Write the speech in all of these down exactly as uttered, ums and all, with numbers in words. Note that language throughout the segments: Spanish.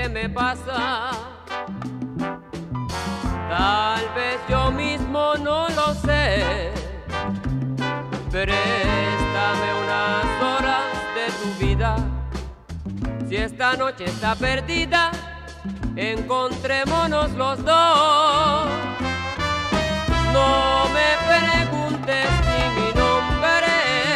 qué me pasa. Tal vez yo mismo no lo sé. Préstame unas horas de tu vida. Si esta noche está perdida, encontrémonos los dos. No me preguntes ni mi nombre.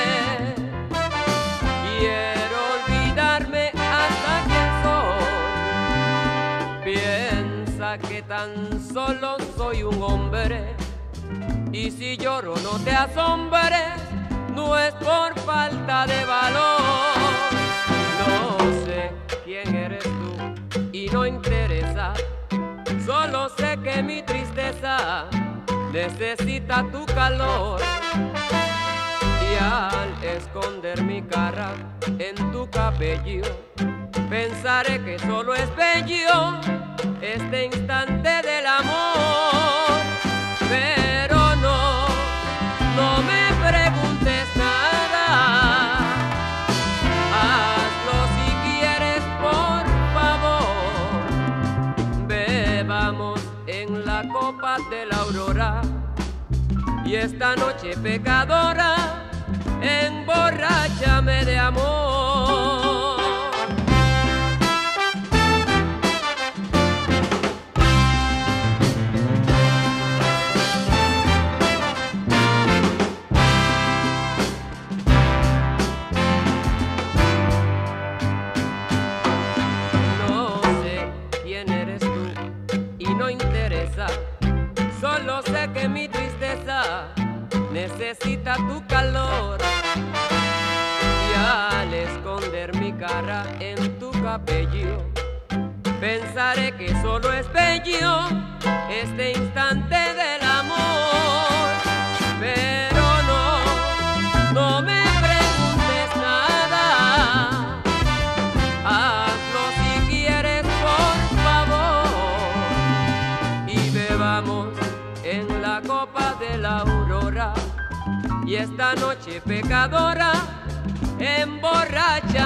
Quiero olvidarme hasta quién soy. Piensa que tan solo soy un hombre. Y si lloro no te asombres, no es por falta de valor. No sé quién eres tú y no interesa. Solo sé que mi tristeza necesita tu calor. Y al esconder mi cara en tu cabello, pensaré que solo es bello este instante del amor. Pero no, no me preguntes nada. Hazlo si quieres, por favor. Bebamos en la copa de la aurora y esta noche pecadora, emborráchame de amor. Solo sé que mi tristeza necesita tu calor. Y al esconder mi cara en tu cabello, pensaré que solo es bello este instante del amor. Pero no, no me preguntes nada. Hazlo si quieres, por favor. Y bebamos en la copa de la aurora y esta noche pecadora, emborracha